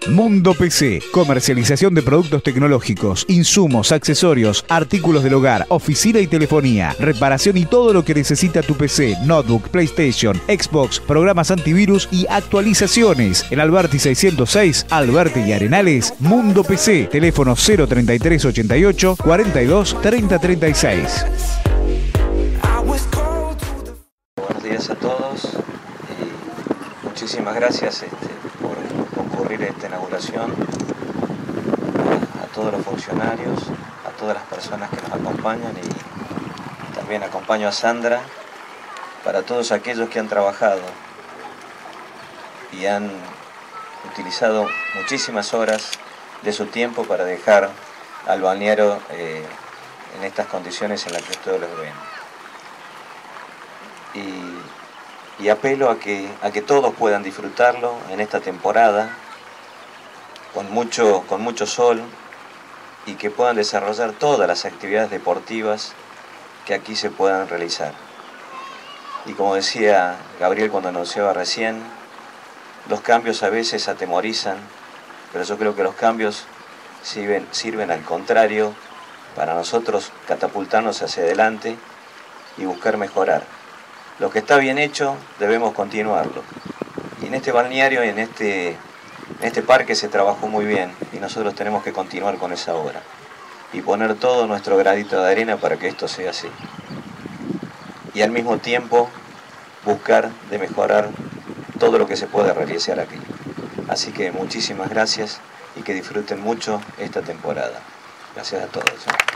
Mundo PC, comercialización de productos tecnológicos, insumos, accesorios, artículos del hogar, oficina y telefonía, reparación y todo lo que necesita tu PC, notebook, PlayStation, Xbox, programas antivirus y actualizaciones. En Alberti 606, Alberti y Arenales, Mundo PC, teléfono 03388 42 30 36. Buenos días a todos y muchísimas gracias por concurrir a esta inauguración, a todos los funcionarios, a todas las personas que nos acompañan y también acompaño a Sandra, para todos aquellos que han trabajado y han utilizado muchísimas horas de su tiempo para dejar al balneario en estas condiciones en las que ustedes los ven. Y apelo a que todos puedan disfrutarlo en esta temporada con mucho sol y que puedan desarrollar todas las actividades deportivas que aquí se puedan realizar. Y como decía Gabriel cuando anunciaba recién, los cambios a veces atemorizan, pero yo creo que los cambios sirven al contrario para nosotros catapultarnos hacia adelante y buscar mejorar. Lo que está bien hecho debemos continuarlo. Y en este balneario, en este parque se trabajó muy bien y nosotros tenemos que continuar con esa obra y poner todo nuestro granito de arena para que esto sea así. Y al mismo tiempo buscar de mejorar todo lo que se puede realizar aquí. Así que muchísimas gracias y que disfruten mucho esta temporada. Gracias a todos.